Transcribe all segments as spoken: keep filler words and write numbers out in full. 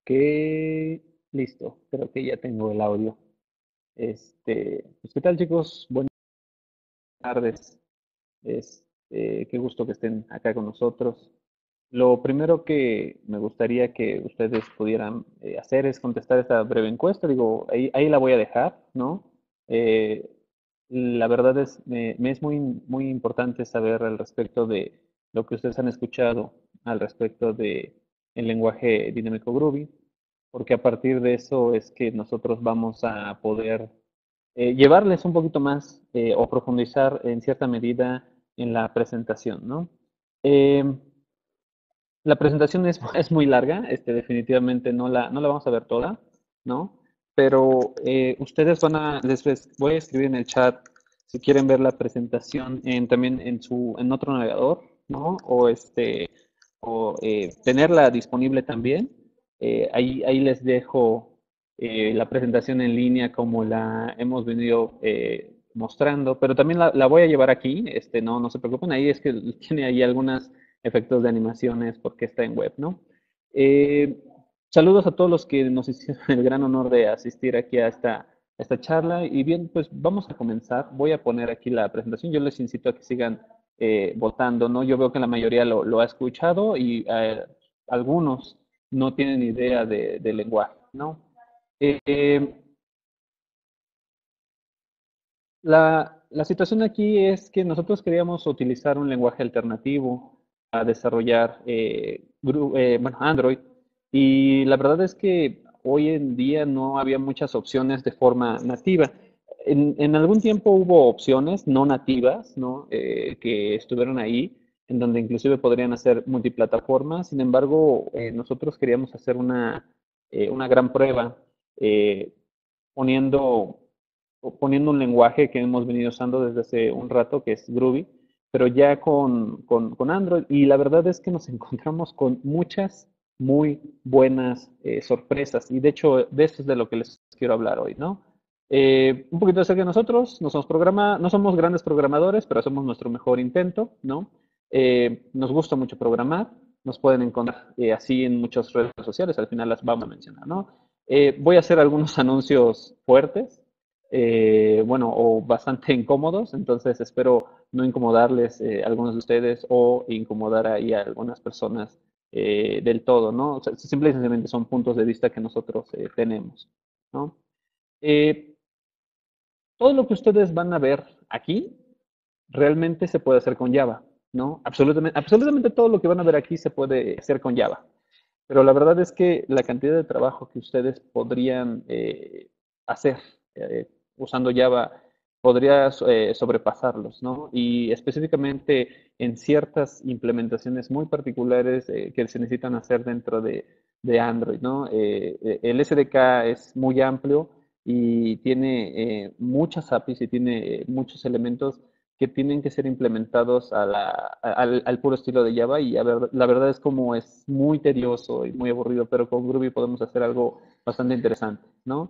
Ok, listo. Creo que ya tengo el audio. Este, pues, ¿qué tal, chicos? Buenas tardes. Este, qué gusto que estén acá con nosotros. Lo primero que me gustaría que ustedes pudieran eh, hacer es contestar esta breve encuesta. Digo, ahí, ahí la voy a dejar, ¿no? Eh, la verdad es, me, me es muy, muy importante saber al respecto de lo que ustedes han escuchado al respecto de el lenguaje dinámico Groovy, porque a partir de eso es que nosotros vamos a poder eh, llevarles un poquito más eh, o profundizar en cierta medida en la presentación, ¿no? Eh, la presentación es, es muy larga, este, definitivamente no la, no la vamos a ver toda, ¿no? Pero eh, ustedes van a, les voy a escribir en el chat si quieren ver la presentación en, también en, su, en otro navegador, ¿no? O, este, o eh, tenerla disponible también. Eh, ahí, ahí les dejo eh, la presentación en línea como la hemos venido eh, mostrando, pero también la, la voy a llevar aquí, este, no, no se preocupen, ahí es que tiene ahí algunas efectos de animaciones porque está en web, ¿no? Eh, saludos a todos los que nos hicieron el gran honor de asistir aquí a esta, a esta charla y bien, pues vamos a comenzar. Voy a poner aquí la presentación. Yo les incito a que sigan eh, votando, ¿no? Yo veo que la mayoría lo, lo ha escuchado y eh, algunos no tienen idea de, de lenguaje, ¿no? Eh, la, la situación aquí es que nosotros queríamos utilizar un lenguaje alternativo a desarrollar eh, gru- eh, bueno, Android y la verdad es que hoy en día no había muchas opciones de forma nativa. En, en algún tiempo hubo opciones no nativas, ¿no? Eh, que estuvieron ahí, en donde inclusive podrían hacer multiplataforma. Sin embargo, eh, nosotros queríamos hacer una, eh, una gran prueba eh, poniendo o poniendo un lenguaje que hemos venido usando desde hace un rato, que es Groovy, pero ya con, con, con Android. Y la verdad es que nos encontramos con muchas muy buenas eh, sorpresas. Y de hecho, de eso es de lo que les quiero hablar hoy, ¿no? Eh, un poquito acerca de nosotros, no somos, programa, no somos grandes programadores, pero hacemos nuestro mejor intento, ¿no? Eh, nos gusta mucho programar, nos pueden encontrar eh, así en muchas redes sociales, al final las vamos a mencionar, ¿no? Eh, voy a hacer algunos anuncios fuertes, eh, bueno, o bastante incómodos, entonces espero no incomodarles eh, a algunos de ustedes o incomodar ahí a algunas personas eh, del todo, ¿no? O sea, simple y sencillamente son puntos de vista que nosotros eh, tenemos, ¿no? Eh, todo lo que ustedes van a ver aquí realmente se puede hacer con Java, ¿no? Absolutamente, absolutamente todo lo que van a ver aquí se puede hacer con Java. Pero la verdad es que la cantidad de trabajo que ustedes podrían eh, hacer eh, usando Java podría eh, sobrepasarlos, ¿no? Y específicamente en ciertas implementaciones muy particulares eh, que se necesitan hacer dentro de, de Android, ¿no? Eh, eh, el S D K es muy amplio y tiene eh, muchas A P Is y tiene eh, muchos elementos que tienen que ser implementados a la, al, al, puro estilo de Java y a ver, la verdad es como es muy tedioso y muy aburrido, pero con Groovy podemos hacer algo bastante interesante, ¿no?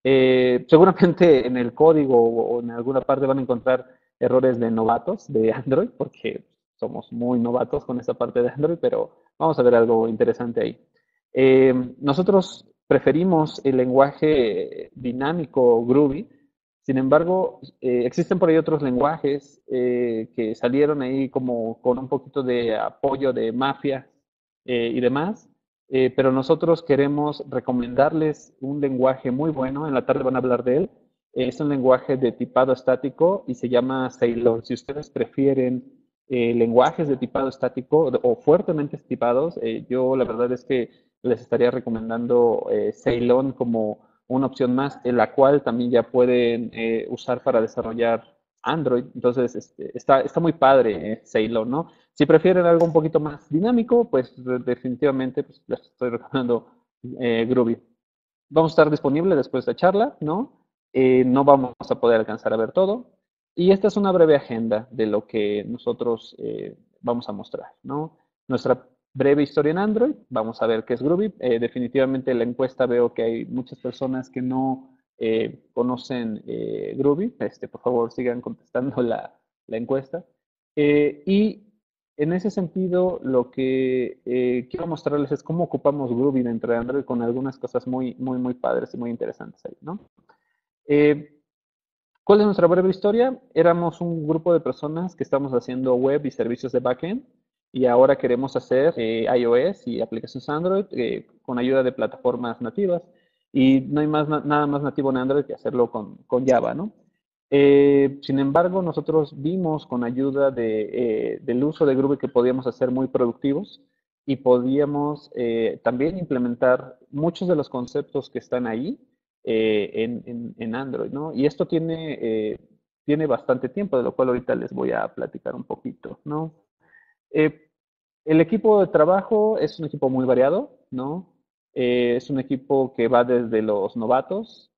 Eh, seguramente en el código o en alguna parte van a encontrar errores de novatos de Android, porque somos muy novatos con esa parte de Android, pero vamos a ver algo interesante ahí. Eh, nosotros preferimos el lenguaje dinámico Groovy. Sin embargo, eh, existen por ahí otros lenguajes eh, que salieron ahí como con un poquito de apoyo de mafia eh, y demás, eh, pero nosotros queremos recomendarles un lenguaje muy bueno, en la tarde van a hablar de él, eh, es un lenguaje de tipado estático y se llama Ceylon. Si ustedes prefieren eh, lenguajes de tipado estático o fuertemente tipados, eh, yo la verdad es que les estaría recomendando eh, Ceylon como una opción más, en la cual también ya pueden eh, usar para desarrollar Android. Entonces, este, está, está muy padre eh, Ceylon, ¿no? Si prefieren algo un poquito más dinámico, pues definitivamente pues, les estoy recomendando eh, Groovy. Vamos a estar disponibles después de la charla, ¿no? Eh, no vamos a poder alcanzar a ver todo. Y esta es una breve agenda de lo que nosotros eh, vamos a mostrar, ¿no? Nuestra breve historia en Android, vamos a ver qué es Groovy. Eh, definitivamente en la encuesta veo que hay muchas personas que no eh, conocen eh, Groovy. Este, por favor, sigan contestando la, la encuesta. Eh, y en ese sentido, lo que eh, quiero mostrarles es cómo ocupamos Groovy dentro de Android con algunas cosas muy, muy, muy padres y muy interesantes ahí, ¿no? Eh, ¿Cuál es nuestra breve historia? Éramos un grupo de personas que estamos haciendo web y servicios de backend y ahora queremos hacer eh, iOS y aplicaciones Android eh, con ayuda de plataformas nativas. Y no hay más, nada más nativo en Android que hacerlo con, con Java, ¿no? Eh, sin embargo, nosotros vimos con ayuda de, eh, del uso de Groovy que podíamos hacer muy productivos y podíamos eh, también implementar muchos de los conceptos que están ahí eh, en, en, en, Android, ¿no? Y esto tiene, eh, tiene bastante tiempo, de lo cual ahorita les voy a platicar un poquito, ¿no? Eh, el equipo de trabajo es un equipo muy variado, ¿no? Eh, es un equipo que va desde los novatos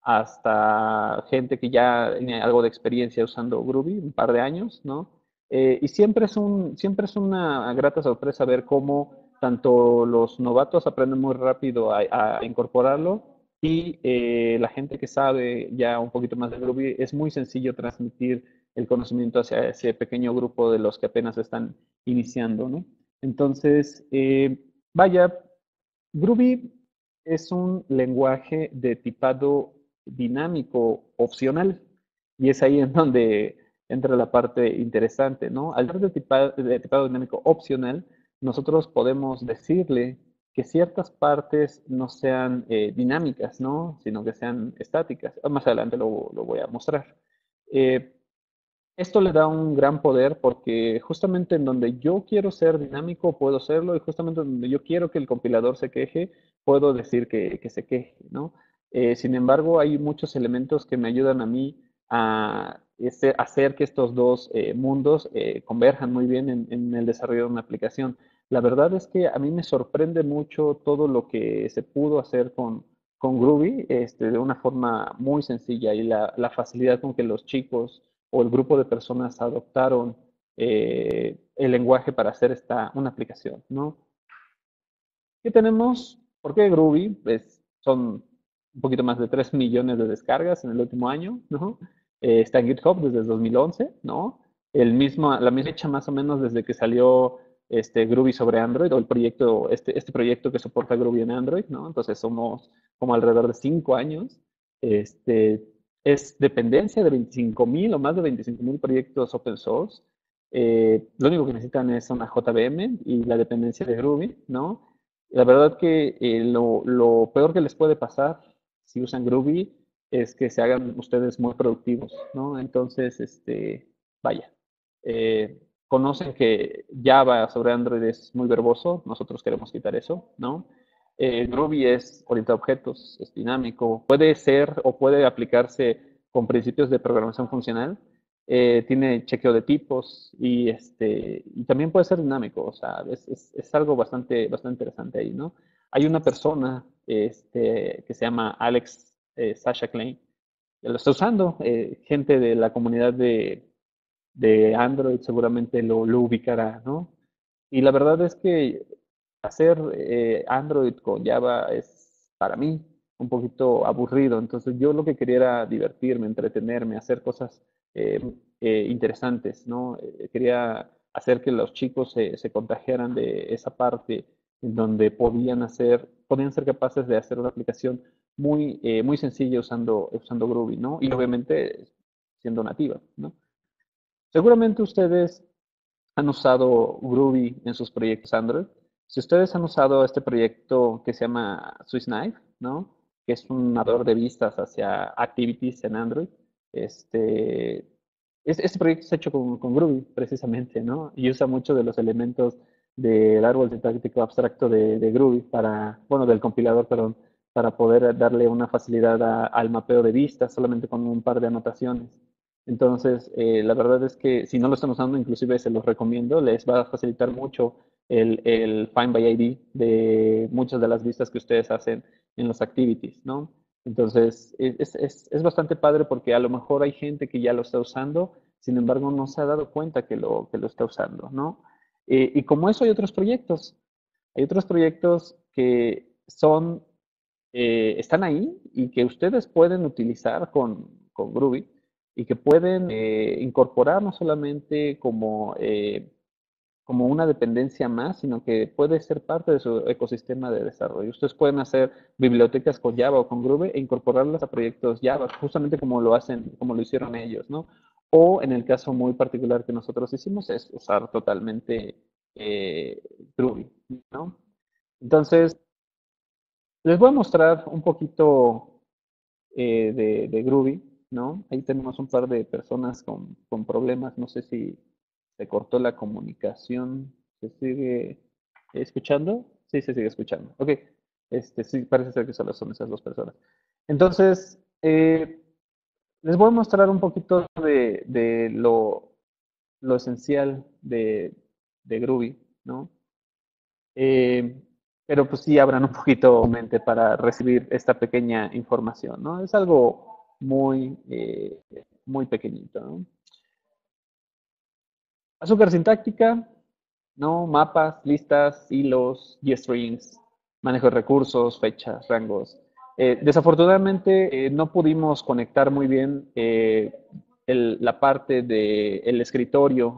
hasta gente que ya tiene algo de experiencia usando Groovy, un par de años, ¿no? Eh, y siempre es, un, siempre es una grata sorpresa ver cómo tanto los novatos aprenden muy rápido a, a incorporarlo y eh, la gente que sabe ya un poquito más de Groovy es muy sencillo transmitir el conocimiento hacia ese pequeño grupo de los que apenas están iniciando, ¿no? Entonces, eh, vaya, Groovy es un lenguaje de tipado dinámico opcional y es ahí en donde entra la parte interesante, ¿no? Al ser de tipado, de tipado dinámico opcional, nosotros podemos decirle que ciertas partes no sean eh, dinámicas, ¿no? Sino que sean estáticas. Más adelante lo, lo voy a mostrar. Eh, esto le da un gran poder porque justamente en donde yo quiero ser dinámico puedo serlo y justamente donde yo quiero que el compilador se queje, puedo decir que, que se queje, ¿no? Eh, sin embargo, hay muchos elementos que me ayudan a mí a este, hacer que estos dos eh, mundos eh, converjan muy bien en, en el desarrollo de una aplicación. La verdad es que a mí me sorprende mucho todo lo que se pudo hacer con, con Groovy este, de una forma muy sencilla y la, la facilidad con que los chicos o el grupo de personas adoptaron eh, el lenguaje para hacer esta, una aplicación, ¿no? ¿Qué tenemos? ¿Por qué Groovy? Pues son un poquito más de tres millones de descargas en el último año, ¿no? Eh, está en GitHub desde el dos mil once, ¿no? El mismo, la misma fecha más o menos desde que salió este Groovy sobre Android o el proyecto, este, este proyecto que soporta Groovy en Android, ¿no? Entonces somos como alrededor de cinco años. Este, es dependencia de veinticinco mil o más de veinticinco mil proyectos open source. Eh, lo único que necesitan es una J V M y la dependencia de Groovy, ¿no? La verdad que eh, lo, lo peor que les puede pasar si usan Groovy es que se hagan ustedes muy productivos, ¿no? Entonces, este, vaya, eh, conocen que Java sobre Android es muy verboso, nosotros queremos quitar eso, ¿no? Eh, Groovy es orientado a objetos, es dinámico, puede ser o puede aplicarse con principios de programación funcional, eh, tiene chequeo de tipos y, este, y también puede ser dinámico, o sea, es, es, es algo bastante, bastante interesante ahí, ¿no? Hay una persona este, que se llama Alex eh, Sasha Klein, que lo está usando, eh, gente de la comunidad de, de Android seguramente lo, lo ubicará, ¿no? Y la verdad es que hacer eh, Android con Java es para mí un poquito aburrido. Entonces yo lo que quería era divertirme, entretenerme, hacer cosas eh, eh, interesantes, ¿no? Eh, quería hacer que los chicos se, se contagiaran de esa parte en donde podían hacer, podían ser capaces de hacer una aplicación muy, eh, muy sencilla usando, usando Groovy, ¿no? Y obviamente siendo nativa, ¿no? Seguramente ustedes han usado Groovy en sus proyectos Android. Si ustedes han usado este proyecto que se llama Swiss Knife, ¿no? Que es un nadador de vistas hacia activities en Android, este, es- este proyecto está hecho con, con Groovy, precisamente, ¿no? Y usa muchos de los elementos del árbol sintáctico abstracto de, de Groovy para, bueno, del compilador, perdón, para poder darle una facilidad a- al mapeo de vistas solamente con un par de anotaciones. Entonces, eh, la verdad es que si no lo están usando, inclusive se los recomiendo, les va a facilitar mucho el, el Find by I D de muchas de las vistas que ustedes hacen en los activities, ¿no? Entonces, es, es, es bastante padre porque a lo mejor hay gente que ya lo está usando, sin embargo, no se ha dado cuenta que lo, que lo está usando, ¿no? Eh, y como eso hay otros proyectos, hay otros proyectos que son, eh, están ahí y que ustedes pueden utilizar con, con Groovy y que pueden eh, incorporar no solamente como, eh, como una dependencia más, sino que puede ser parte de su ecosistema de desarrollo. Ustedes pueden hacer bibliotecas con Java o con Groovy e incorporarlas a proyectos Java, justamente como lo hacen, como lo hicieron ellos, ¿no? O en el caso muy particular que nosotros hicimos es usar totalmente eh, Groovy, ¿no? Entonces, les voy a mostrar un poquito eh, de, de Groovy, ¿no? Ahí tenemos un par de personas con, con problemas. No sé si se cortó la comunicación. ¿Se sigue escuchando? Sí, se sigue escuchando. Ok. Este, sí, parece ser que solo son esas dos personas. Entonces, eh, les voy a mostrar un poquito de, de lo, lo esencial de, de Groovy, ¿no? Eh, pero pues sí abran un poquito mente para recibir esta pequeña información, ¿no? Es algo muy, eh, muy pequeñito, ¿no? Azúcar sintáctica, ¿no? Mapas, listas, hilos, strings, manejo de recursos, fechas, rangos. Eh, desafortunadamente eh, no pudimos conectar muy bien eh, el- la parte del escritorio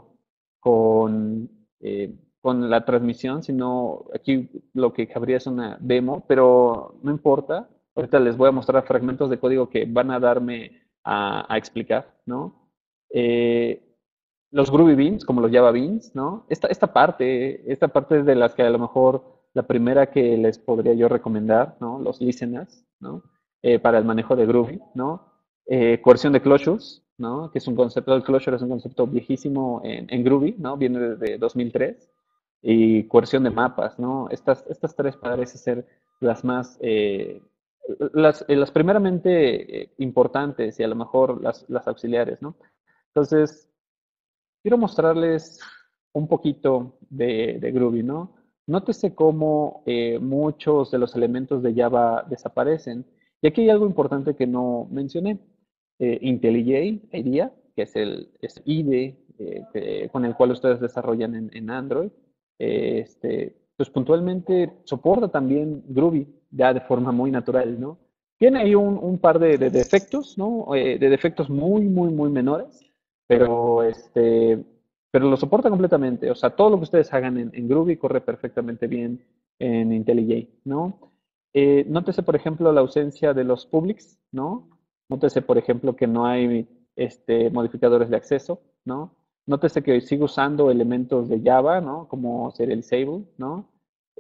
con, eh, con la transmisión, sino aquí lo que cabría es una demo, pero no importa. Ahorita les voy a mostrar fragmentos de código que van a darme a, a explicar, ¿no? Eh, los Groovy Beans, como los Java Beans, ¿no? Esta, esta parte, esta parte es de las que a lo mejor la primera que les podría yo recomendar, ¿no? Los listeners, ¿no? Eh, para el manejo de Groovy, ¿no? Eh, coerción de closures, ¿no? Que es un concepto, el closure es un concepto viejísimo en, en Groovy, ¿no? Viene desde dos mil tres. Y coerción de mapas, ¿no? Estas, estas tres parecen ser las más, eh, las, eh, las primeramente eh, importantes y a lo mejor las, las auxiliares, ¿no? Entonces, quiero mostrarles un poquito de, de Groovy, ¿no? Nótese cómo eh, muchos de los elementos de Java desaparecen. Y aquí hay algo importante que no mencioné. Eh, IntelliJ IDEA, que es el es I D E eh, que- con el cual ustedes desarrollan en, en Android, eh, este, pues puntualmente soporta también Groovy ya de forma muy natural, ¿no? Tiene ahí un, un par de, de defectos, ¿no? Eh, de defectos muy, muy, muy menores, pero este, pero lo soporta completamente. O sea, todo lo que ustedes hagan en, en Groovy corre perfectamente bien en IntelliJ, ¿no? Eh, nótese, por ejemplo, la ausencia de los publics, ¿no? Nótese, por ejemplo, que no hay este, modificadores de acceso, ¿no? Nótese que sigo usando elementos de Java, ¿no? Como serializable, ¿no?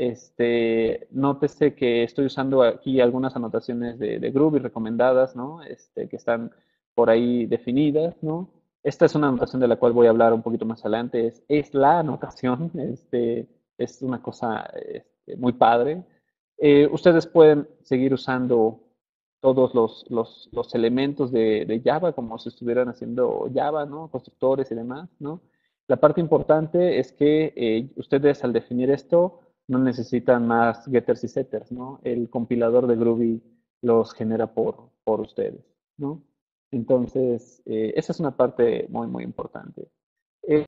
Este, nótese que estoy usando aquí algunas anotaciones de, de Groovy recomendadas, ¿no? Este, que están por ahí definidas, ¿no? Esta es una anotación de la cual voy a hablar un poquito más adelante. Es, es la anotación, este, es una cosa este, muy padre. Eh, ustedes pueden seguir usando todos los, los, los elementos de, de, Java como si estuvieran haciendo Java, ¿no? Constructores y demás, ¿no? La parte importante es que eh, ustedes al definir esto no necesitan más getters y setters, ¿no? El compilador de Groovy los genera por, por ustedes, ¿no? Entonces, eh, esa es una parte muy, muy importante. Eh,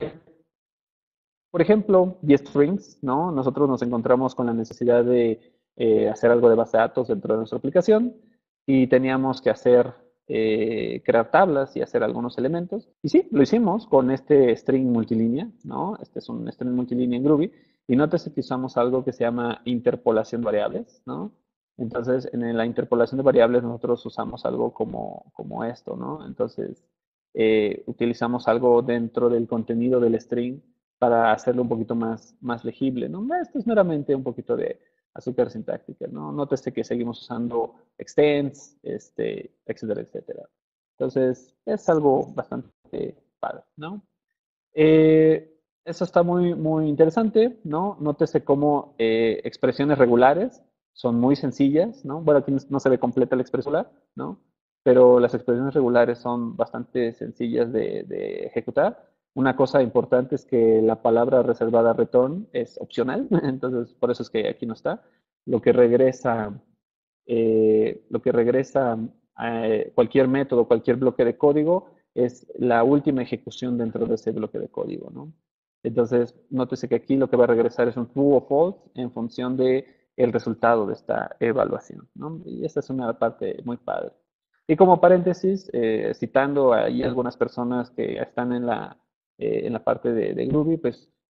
por ejemplo, strings, ¿no? Nosotros nos encontramos con la necesidad de eh, hacer algo de base de datos dentro de nuestra aplicación y teníamos que hacer, eh, crear tablas y hacer algunos elementos. Y sí, lo hicimos con este string multilínea, ¿no? Este es un string multilínea en Groovy. Y nótese que usamos algo que se llama interpolación de variables, ¿no? Entonces, en la interpolación de variables nosotros usamos algo como, como esto, ¿no? Entonces, eh, utilizamos algo dentro del contenido del string para hacerlo un poquito más, más legible, ¿no? Esto es meramente un poquito de azúcar sintáctica, ¿no? Nótese que seguimos usando extends, este, etcétera, etcétera. Entonces, es algo bastante padre, ¿no? Eh, eso está muy, muy interesante, ¿no? Nótese cómo eh, expresiones regulares son muy sencillas, ¿no? Bueno, aquí no se ve completa la expresión regular, ¿no? Pero las expresiones regulares son bastante sencillas de, de ejecutar. Una cosa importante es que la palabra reservada return es opcional, entonces por eso es que aquí no está. Lo que regresa, eh, lo que regresa a cualquier método, cualquier bloque de código, es la última ejecución dentro de ese bloque de código, ¿no? Entonces, nótese que aquí lo que va a regresar es un true o false en función de el resultado de esta evaluación, ¿no? Y esta es una parte muy padre. Y como paréntesis, eh, citando ahí algunas personas que están en la, eh, en la parte de, de Groovy, pues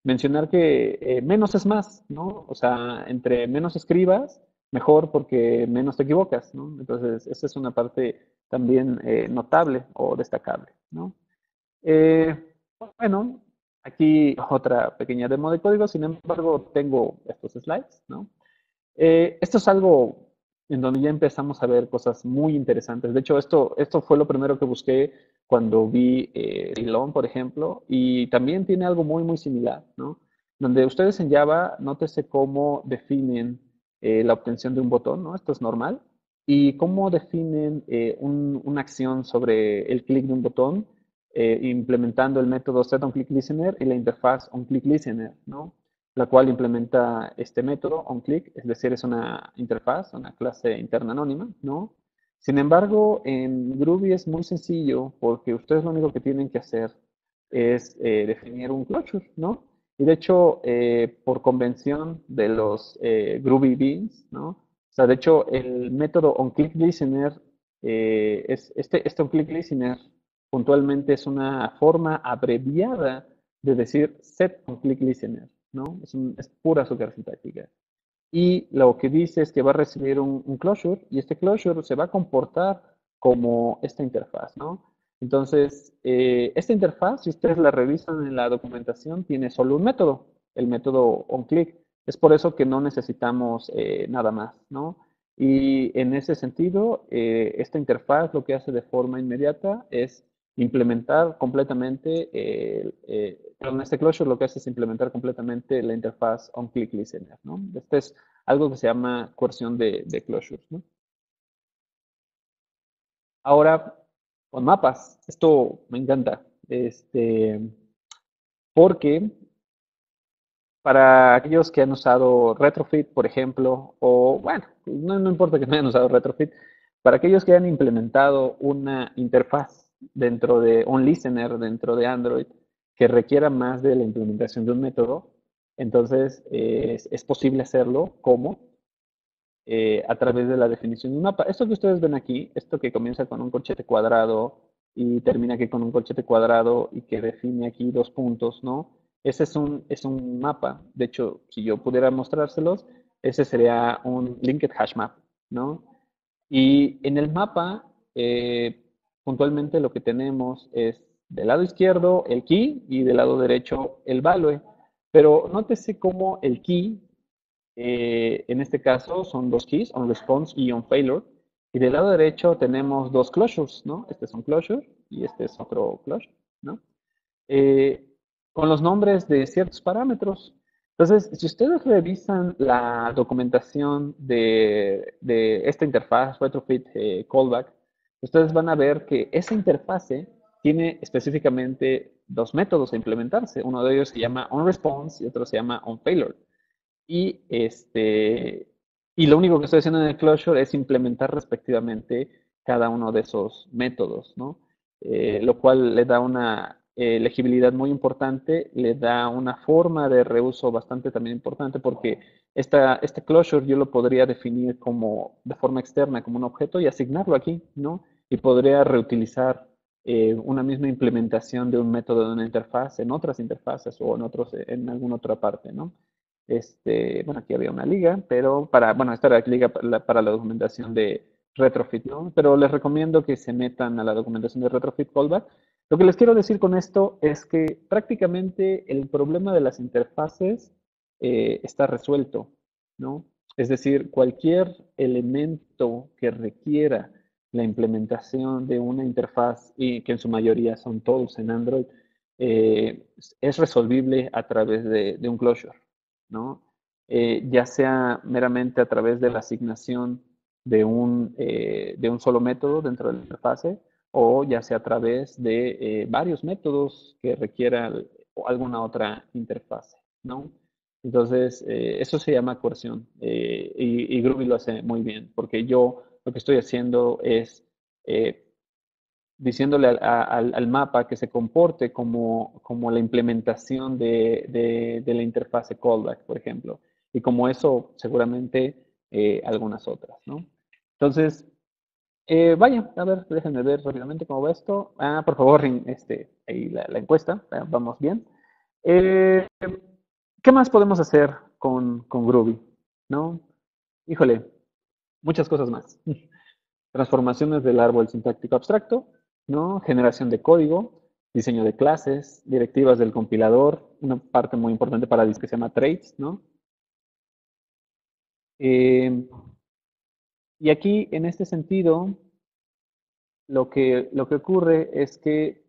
mencionar que eh, menos es más, ¿no? O sea, entre menos escribas, mejor porque menos te equivocas, ¿no? Entonces, esa es una parte también eh, notable o destacable, ¿no? Eh, bueno, aquí otra pequeña demo de código, sin embargo, tengo estos slides, ¿no? Eh, esto es algo en donde ya empezamos a ver cosas muy interesantes. De hecho, esto, esto fue lo primero que busqué cuando vi eh, Ceylon, por ejemplo, y también tiene algo muy, muy similar, ¿no? Donde ustedes en Java, nótese cómo definen eh, la obtención de un botón, ¿no? Esto es normal. Y cómo definen eh, un- una acción sobre el clic de un botón, eh, implementando el método setOnClickListener y la interfaz onClickListener, ¿no? La cual implementa este método, onClick, es decir, es una interfaz, una clase interna anónima, ¿no? Sin embargo, en Groovy es muy sencillo porque ustedes lo único que tienen que hacer es eh, definir un closure, ¿no? Y de hecho, eh, por convención de los eh, Groovy Beans, ¿no? O sea, de hecho, el método onClickListener, eh, es, este, este onClickListener puntualmente es una forma abreviada de decir setOnClickListener, ¿no? Es, un, es pura azúcar sintáctica. Y lo que dice es que va a recibir un, un closure y este closure se va a comportar como esta interfaz, ¿no? Entonces, eh, esta interfaz, si ustedes la revisan en la documentación, tiene solo un método, el método onClick. Es por eso que no necesitamos eh, nada más, ¿no? Y en ese sentido, eh, esta interfaz lo que hace de forma inmediata es implementar completamente, eh, eh, con este closure lo que hace es implementar completamente la interfaz onClickListener, ¿no? Este es algo que se llama coerción de, de closures, ¿no? Ahora, con mapas, esto me encanta, este, porque para aquellos que han usado Retrofit, por ejemplo, o bueno, no, no importa que no hayan usado Retrofit, para aquellos que hayan implementado una interfaz dentro de un listener dentro de Android que requiera más de la implementación de un método, entonces eh, es, es posible hacerlo como eh, a través de la definición de un mapa. Esto que ustedes ven aquí, esto que comienza con un corchete cuadrado y termina aquí con un corchete cuadrado y que define aquí dos puntos, ¿no? Ese es un, es un mapa. De hecho, si yo pudiera mostrárselos, ese sería un linked hash map, ¿no? Y en el mapa, eh, puntualmente lo que tenemos es del lado izquierdo el key y del lado derecho el value. Pero nótese cómo el key eh, en este caso son dos keys, onResponse y onFailure. Y del lado derecho tenemos dos closures, ¿no? Este es un closure y este es otro closure, ¿no? Eh, con los nombres de ciertos parámetros. Entonces, si ustedes revisan la documentación de, de esta interfaz, Retrofit eh, Callback, ustedes van a ver que esa interfase tiene específicamente dos métodos a implementarse. Uno de ellos se llama onResponse y otro se llama onFailure. Y, este, y lo único que estoy haciendo en el closure es implementar respectivamente cada uno de esos métodos, ¿no? Eh, lo cual le da una eh, legibilidad muy importante, le da una forma de reuso bastante también importante porque esta, este closure yo lo podría definir como de forma externa, como un objeto y asignarlo aquí, ¿no? Y podría reutilizar eh, una misma implementación de un método de una interfaz en otras interfaces o en, otros, en alguna otra parte, ¿no? Este, bueno, aquí había una liga, pero para, bueno, esta era la liga para la, para la documentación de Retrofit, ¿no? Pero les recomiendo que se metan a la documentación de Retrofit Callback. Lo que les quiero decir con esto es que prácticamente el problema de las interfaces eh, está resuelto, ¿no? Es decir, cualquier elemento que requiera la implementación de una interfaz, y que en su mayoría son todos en Android, eh, es resolvible a través de, de un closure, ¿no? Eh, ya sea meramente a través de la asignación de un, eh, de un solo método dentro de la interfase o ya sea a través de eh, varios métodos que requieran alguna otra interfase, ¿no? Entonces, eh, eso se llama coerción eh, y, y Groovy lo hace muy bien porque yo lo que estoy haciendo es eh, diciéndole al, al, al, mapa que se comporte como, como la implementación de, de, de, la interfase callback, por ejemplo. Y como eso, seguramente eh, algunas otras, ¿no? Entonces, eh, vaya, a ver, déjenme ver rápidamente cómo va esto. Ah, por favor, este, ahí la, la encuesta, vamos bien. Eh, ¿Qué más podemos hacer con, con Groovy? ¿No? Híjole, muchas cosas más. Transformaciones del árbol sintáctico abstracto, ¿no? Generación de código, diseño de clases, directivas del compilador, una parte muy importante para Disc que se llama traits, ¿no? Eh, y aquí, en este sentido, lo que, lo que ocurre es que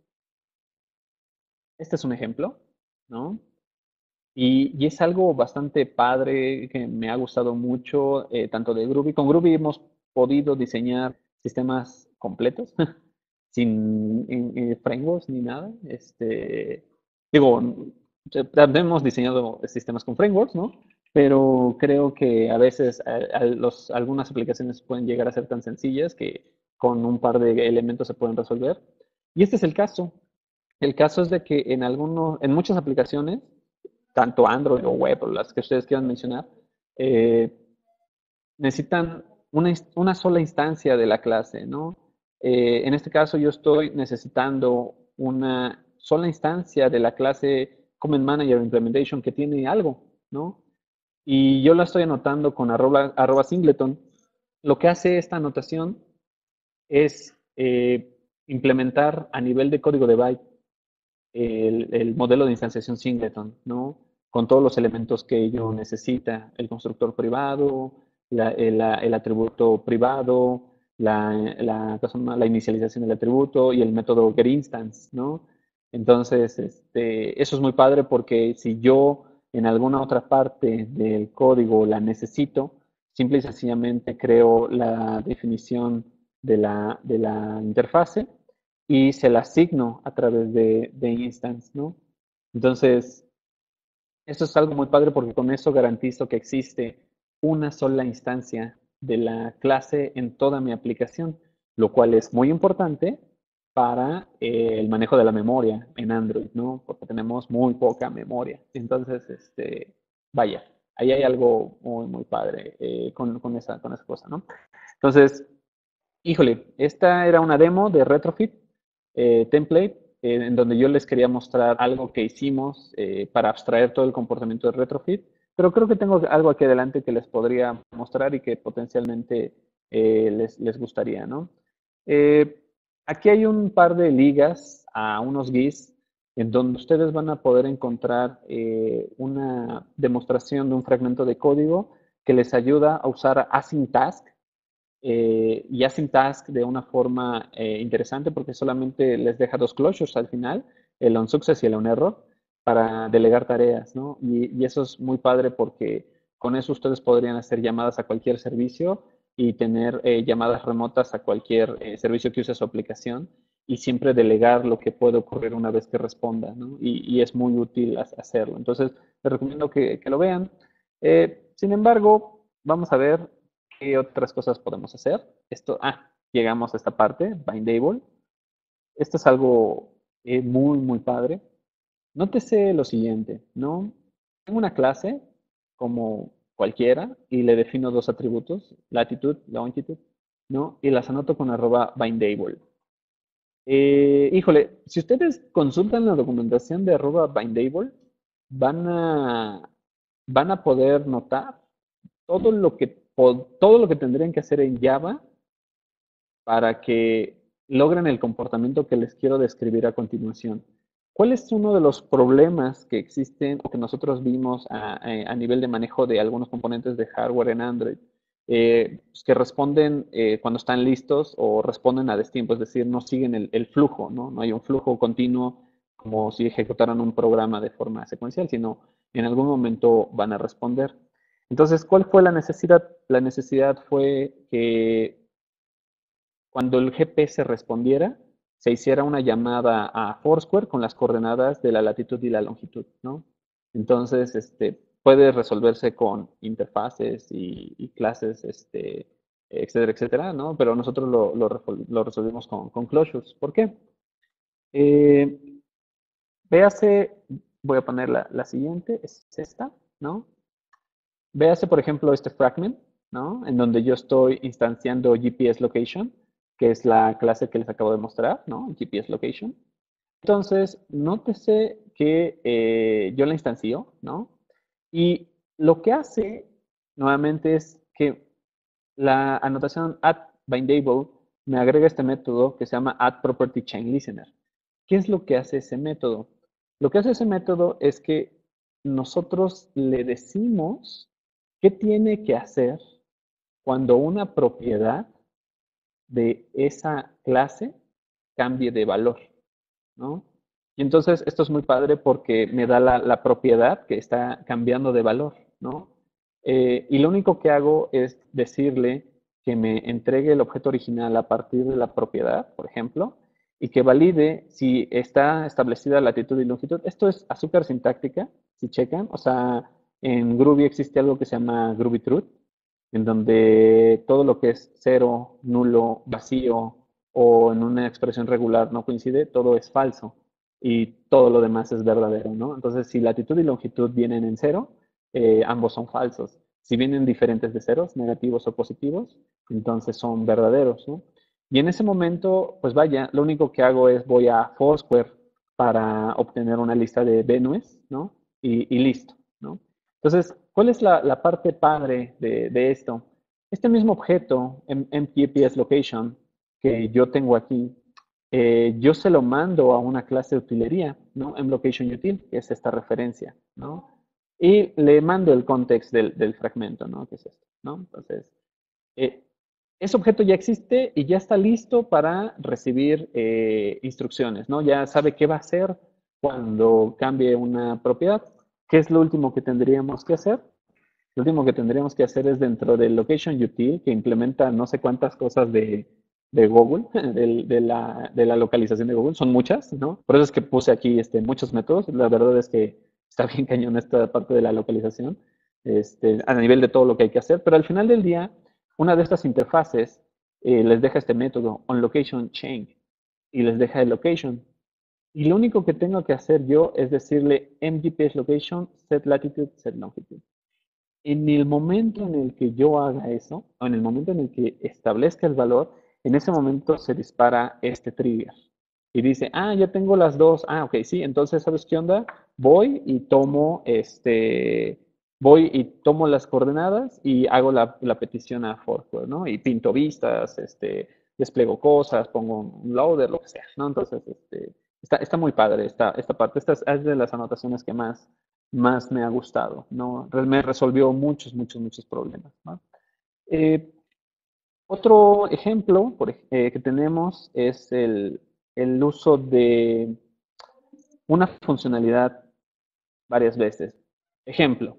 este es un ejemplo, ¿no? Y, y es algo bastante padre que me ha gustado mucho, eh, tanto de Groovy. Con Groovy hemos podido diseñar sistemas completos, sin en- en frameworks ni nada. Este, digo, eh, también hemos diseñado sistemas con frameworks, ¿no? Pero creo que a veces a- a los- algunas aplicaciones pueden llegar a ser tan sencillas que con un par de elementos se pueden resolver. Y este es el caso. El caso es de que en algunos, en muchas aplicaciones, tanto Android o web o las que ustedes quieran mencionar, eh, necesitan una, una, sola instancia de la clase, ¿no? Eh, en este caso yo estoy necesitando una sola instancia de la clase Comment Manager Implementation que tiene algo, ¿no? Y yo la estoy anotando con arroba, arroba singleton. Lo que hace esta anotación es eh, implementar a nivel de código de byte el, el modelo de instanciación singleton, ¿no? Con todos los elementos que ello necesita, el constructor privado, la, el, la, el, atributo privado, la, la, la, inicialización del atributo y el método getInstance, ¿no? Entonces, este, eso es muy padre porque si yo en alguna otra parte del código la necesito, simple y sencillamente creo la definición de la, de la interfase y se la asigno a través de, de instance, ¿no? Entonces, esto es algo muy padre porque con eso garantizo que existe una sola instancia de la clase en toda mi aplicación, lo cual es muy importante para eh, el manejo de la memoria en Android, ¿no? Porque tenemos muy poca memoria. Entonces, este, vaya, ahí hay algo muy, muy padre eh, con, con, esa, con esa cosa, ¿no? Entonces, híjole, esta era una demo de Retrofit eh, template eh, en donde yo les quería mostrar algo que hicimos eh, para abstraer todo el comportamiento de Retrofit, pero creo que tengo algo aquí adelante que les podría mostrar y que potencialmente eh, les, les, gustaría, ¿no? Eh, aquí hay un par de ligas a unos G I S en donde ustedes van a poder encontrar eh, una demostración de un fragmento de código que les ayuda a usar async task eh, y hacen task de una forma eh, interesante porque solamente les deja dos closures al final, el onSuccess y el onError, para delegar tareas, ¿no? Y, y eso es muy padre porque con eso ustedes podrían hacer llamadas a cualquier servicio y tener eh, llamadas remotas a cualquier eh, servicio que use su aplicación y siempre delegar lo que puede ocurrir una vez que responda, ¿no? Y, y es muy útil hacerlo. Entonces, les recomiendo que, que lo vean. Eh, sin embargo, vamos a ver ¿qué otras cosas podemos hacer? Esto, ah, llegamos a esta parte, bindable. Esto es algo eh, muy, muy padre. Nótese lo siguiente, ¿no? Tengo una clase como cualquiera y le defino dos atributos, latitud, longitud, ¿no? Y las anoto con arroba bindable. Eh, híjole, si ustedes consultan la documentación de arroba bindable, van a, van a poder notar todo lo que, todo lo que tendrían que hacer en Java para que logren el comportamiento que les quiero describir a continuación. ¿Cuál es uno de los problemas que existen o que nosotros vimos a, a, a nivel de manejo de algunos componentes de hardware en Android? Eh, pues que responden eh, cuando están listos o responden a destiempo, es decir, no siguen el, el flujo, ¿no? No hay un flujo continuo como si ejecutaran un programa de forma secuencial, sino en algún momento van a responder. Entonces, ¿cuál fue la necesidad? La necesidad fue que cuando el G P S respondiera, se hiciera una llamada a Foursquare con las coordenadas de la latitud y la longitud, ¿no? Entonces, este, puede resolverse con interfaces y, y clases, este, etcétera, etcétera, ¿no? Pero nosotros lo, lo, lo resolvimos con, con closures. ¿Por qué? Eh, véase, voy a poner la, la siguiente, es esta, ¿no? Véase, por ejemplo, este fragment, ¿no? En donde yo estoy instanciando G P S Location, que es la clase que les acabo de mostrar, ¿no? G P S Location. Entonces, nótese que eh, yo la instancio, ¿no? Y lo que hace nuevamente es que la anotación addBindable me agrega este método que se llama addPropertyChainListener. ¿Qué es lo que hace ese método? Lo que hace ese método es que nosotros le decimos qué tiene que hacer cuando una propiedad de esa clase cambie de valor, ¿no? Y entonces esto es muy padre porque me da la, la propiedad que está cambiando de valor, ¿no? Eh, y lo único que hago es decirle que me entregue el objeto original a partir de la propiedad, por ejemplo, y que valide si está establecida latitud y longitud. Esto es azúcar sintáctica, si checan. O sea, en Groovy existe algo que se llama Groovy Truth, en donde todo lo que es cero, nulo, vacío o en una expresión regular no coincide, todo es falso y todo lo demás es verdadero, ¿no? Entonces, si latitud y longitud vienen en cero, eh, ambos son falsos. Si vienen diferentes de ceros, negativos o positivos, entonces son verdaderos, ¿no? Y en ese momento, pues vaya, lo único que hago es voy a Foursquare para obtener una lista de venues, ¿no? Y, y listo, ¿no? Entonces, ¿cuál es la, la parte padre de, de, esto? Este mismo objeto, mtpsLocation, que yo tengo aquí, eh, yo se lo mando a una clase de utilería, ¿no? mLocationUtil, que es esta referencia, ¿no? Y le mando el context del, del fragmento, ¿no? Que es esto, ¿no? Entonces, eh, ese objeto ya existe y ya está listo para recibir eh, instrucciones, ¿no? Ya sabe qué va a hacer cuando cambie una propiedad. ¿Qué es lo último que tendríamos que hacer? Lo último que tendríamos que hacer es dentro del Location Util, que implementa no sé cuántas cosas de, de Google, de, de, la, de, la, localización de Google, son muchas, ¿no? Por eso es que puse aquí este, muchos métodos. La verdad es que está bien cañón esta parte de la localización, este, a nivel de todo lo que hay que hacer, pero al final del día, una de estas interfaces eh, les deja este método, onLocationChange, y les deja el location. Y lo único que tengo que hacer yo es decirle mgpsLocation, set latitude, set longitude. En el momento en el que yo haga eso, o en el momento en el que establezca el valor, en ese momento se dispara este trigger. Y dice, ah, ya tengo las dos. Ah, ok, sí, entonces, ¿sabes qué onda? Voy y tomo este, voy y tomo las coordenadas y hago la, la petición a Foursquare, ¿no? Y pinto vistas, este, despliego cosas, pongo un loader, lo que sea, ¿no? Entonces, este, está, está muy padre esta, esta parte. Esta es, es de las anotaciones que más, más me ha gustado, ¿no? Me resolvió muchos, muchos, muchos problemas, ¿no? Eh, otro ejemplo por, eh, que tenemos es el, el uso de una funcionalidad varias veces. Ejemplo,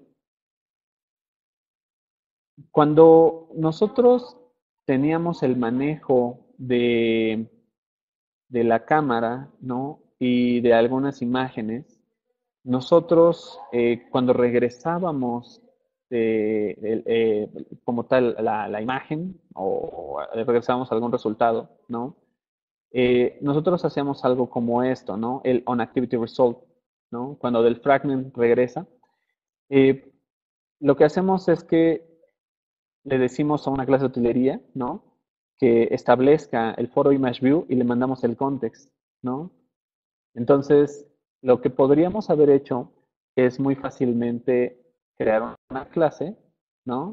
cuando nosotros teníamos el manejo de, de la cámara, ¿no? Y de algunas imágenes, nosotros eh, cuando regresábamos de, de, eh, como tal la, la imagen o, o regresábamos a algún resultado, ¿no? Eh, nosotros hacíamos algo como esto, ¿no? El onActivityResult, ¿no? Cuando del fragment regresa, eh, lo que hacemos es que le decimos a una clase de utilería, ¿no? Que establezca el foro ImageView y le mandamos el context, ¿no? Entonces, lo que podríamos haber hecho es muy fácilmente crear una clase, ¿no?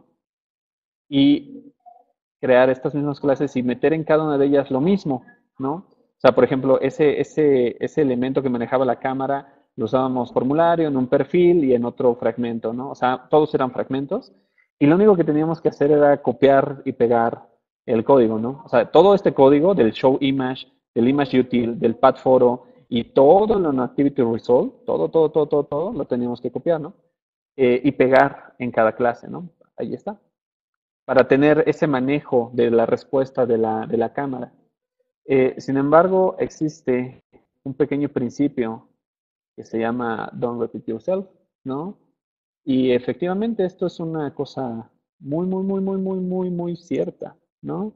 Y crear estas mismas clases y meter en cada una de ellas lo mismo, ¿no? O sea, por ejemplo, ese, ese, ese elemento que manejaba la cámara lo usábamos formulario, en un perfil y en otro fragmento, ¿no? O sea, todos eran fragmentos y lo único que teníamos que hacer era copiar y pegar el código, ¿no? O sea, todo este código del show image, del image util, del path foro y todo lo en activity result, todo, todo, todo, todo, todo, lo teníamos que copiar, ¿no? Eh, y pegar en cada clase, ¿no? Ahí está, para tener ese manejo de la respuesta de la, de la cámara. Eh, sin embargo, existe un pequeño principio que se llama Don't Repeat Yourself, ¿no? Y efectivamente esto es una cosa muy, muy, muy, muy, muy, muy, muy cierta, ¿no?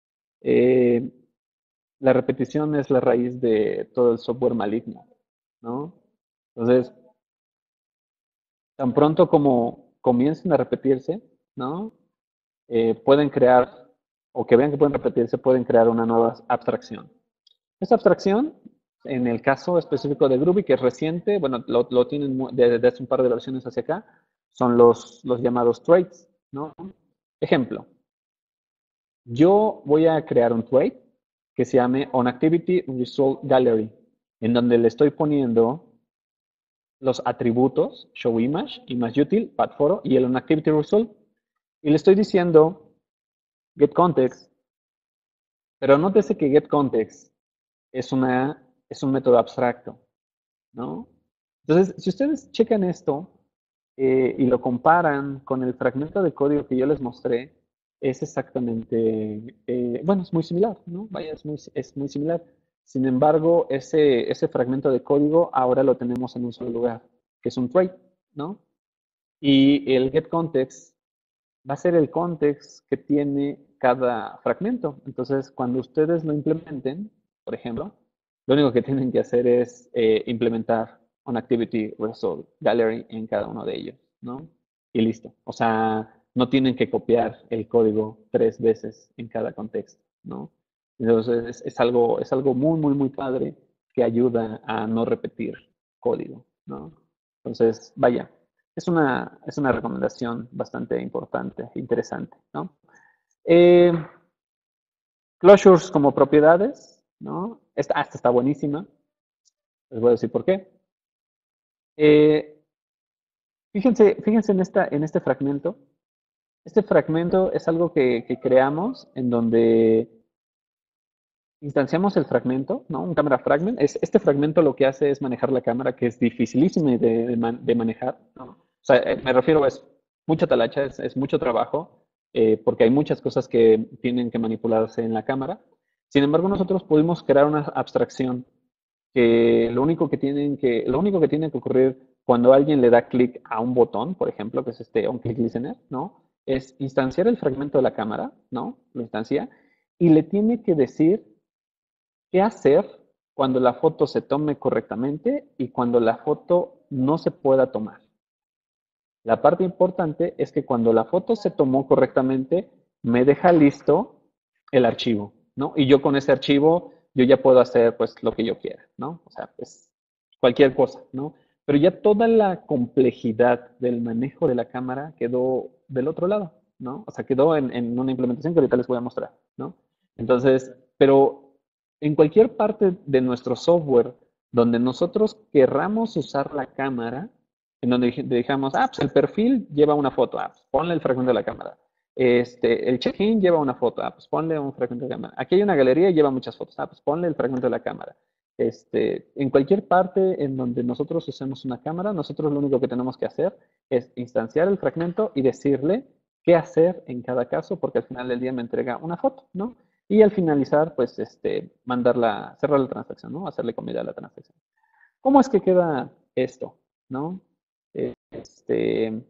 Eh, la repetición es la raíz de todo el software maligno, ¿no? Entonces, tan pronto como comiencen a repetirse, ¿no? Eh, pueden crear, o que vean que pueden repetirse, pueden crear una nueva abstracción. Esta abstracción, en el caso específico de Groovy, que es reciente, bueno, lo, lo tienen desde de, de hace un par de versiones hacia acá, son los, los llamados traits, ¿no? Ejemplo, yo voy a crear un trait que se llame onActivity Result Gallery, en donde le estoy poniendo los atributos showImage, ImageUtil, pathPhoto y el onActivityResult. Y le estoy diciendo getContext, pero nótese que getContext es, una, es un método abstracto, ¿no? Entonces, si ustedes checan esto eh, y lo comparan con el fragmento de código que yo les mostré, es exactamente, eh, bueno, es muy similar, ¿no? Vaya, es muy, es muy similar. Sin embargo, ese, ese fragmento de código ahora lo tenemos en un solo lugar, que es un trait, ¿no? Y el getContext va a ser el context que tiene cada fragmento. Entonces, cuando ustedes lo implementen, por ejemplo, lo único que tienen que hacer es eh, implementar un Activity Result Gallery en cada uno de ellos, ¿no? Y listo. O sea, no tienen que copiar el código tres veces en cada contexto, ¿no? Entonces, es, es algo, es algo muy, muy, muy padre que ayuda a no repetir código, ¿no? Entonces, vaya, es una, es una recomendación bastante importante, interesante, ¿no? Eh, closures como propiedades, ¿no? Esta, esta está buenísima. Les voy a decir por qué. Eh, fíjense, fíjense en, esta, en este fragmento. Este fragmento es algo que, que creamos en donde instanciamos el fragmento, ¿no? Un camera fragment. Es, este fragmento lo que hace es manejar la cámara, que es dificilísimo de, de, man, de manejar, ¿no? O sea, eh, me refiero, es mucha talacha, es, es mucho trabajo, eh, porque hay muchas cosas que tienen que manipularse en la cámara. Sin embargo, nosotros pudimos crear una abstracción que lo único que tienen que, lo único que tiene que ocurrir cuando alguien le da clic a un botón, por ejemplo, que es este on-click listener, ¿no? Es instanciar el fragmento de la cámara, ¿no? Lo instancia y le tiene que decir qué hacer cuando la foto se tome correctamente y cuando la foto no se pueda tomar. La parte importante es que cuando la foto se tomó correctamente, me deja listo el archivo, ¿no? Y yo con ese archivo, yo ya puedo hacer pues lo que yo quiera, ¿no? O sea, pues cualquier cosa, ¿no? Pero ya toda la complejidad del manejo de la cámara quedó del otro lado, ¿no? O sea, quedó en, en una implementación que ahorita les voy a mostrar, ¿no? Entonces, pero en cualquier parte de nuestro software donde nosotros querramos usar la cámara, en donde dejamos, ah, pues el perfil lleva una foto, ah, pues ponle el fragmento de la cámara. Este, el check-in lleva una foto, ah, pues ponle un fragmento de la cámara. Aquí hay una galería y lleva muchas fotos, ah, pues ponle el fragmento de la cámara. Este, en cualquier parte en donde nosotros usemos una cámara, nosotros lo único que tenemos que hacer es instanciar el fragmento y decirle qué hacer en cada caso, porque al final del día me entrega una foto, ¿no? Y al finalizar, pues, este, mandarla, cerrar la transacción, ¿no? Hacerle comida a la transacción. ¿Cómo es que queda esto, no? Este,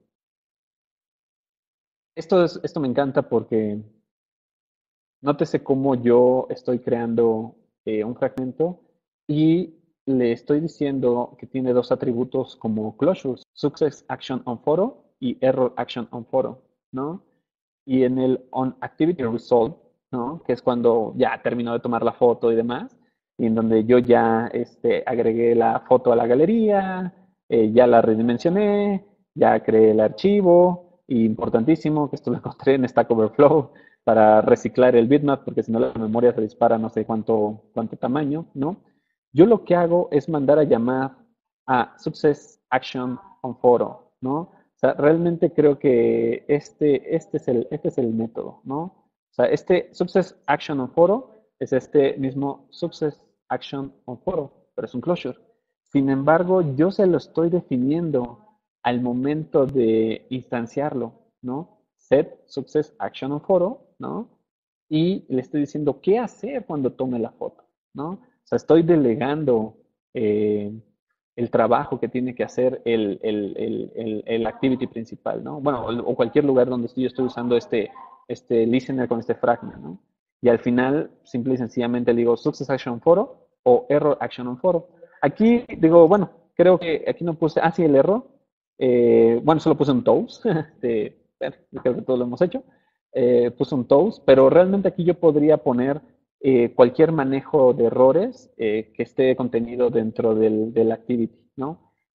esto, es, esto me encanta porque nótese cómo yo estoy creando eh, un fragmento y le estoy diciendo que tiene dos atributos como closures, success action on photo y error action on photo, ¿no? Y en el on activity result, ¿no? Que es cuando ya terminó de tomar la foto y demás, y en donde yo ya este, agregué la foto a la galería, eh, ya la redimensioné, ya creé el archivo, y importantísimo, que esto lo encontré en Stack Overflow, para reciclar el bitmap, porque si no la memoria se dispara no sé cuánto, cuánto tamaño, ¿no? Yo lo que hago es mandar a llamar a Success Action on Photo, ¿no? O sea, realmente creo que este, este, es el, este es el método, ¿no? O sea, este Success Action on Photo es este mismo Success Action on Photo, pero es un closure. Sin embargo, yo se lo estoy definiendo al momento de instanciarlo, ¿no? Set Success Action on Photo, ¿no? Y le estoy diciendo qué hacer cuando tome la foto, ¿no? O sea, estoy delegando eh, el trabajo que tiene que hacer el, el, el, el, el activity principal, ¿no? Bueno, o, o cualquier lugar donde estoy, yo estoy usando este, este listener con este fragment, ¿no? Y al final, simple y sencillamente le digo Success Action Photo o Error Action on Photo. Aquí digo, bueno, creo que aquí no puse, ah, sí, el error. Eh, bueno, solo puse un toast, de, bueno, creo que todos lo hemos hecho. Eh, puse un toast, pero realmente aquí yo podría poner eh, cualquier manejo de errores eh, que esté contenido dentro del, del activity, ¿no?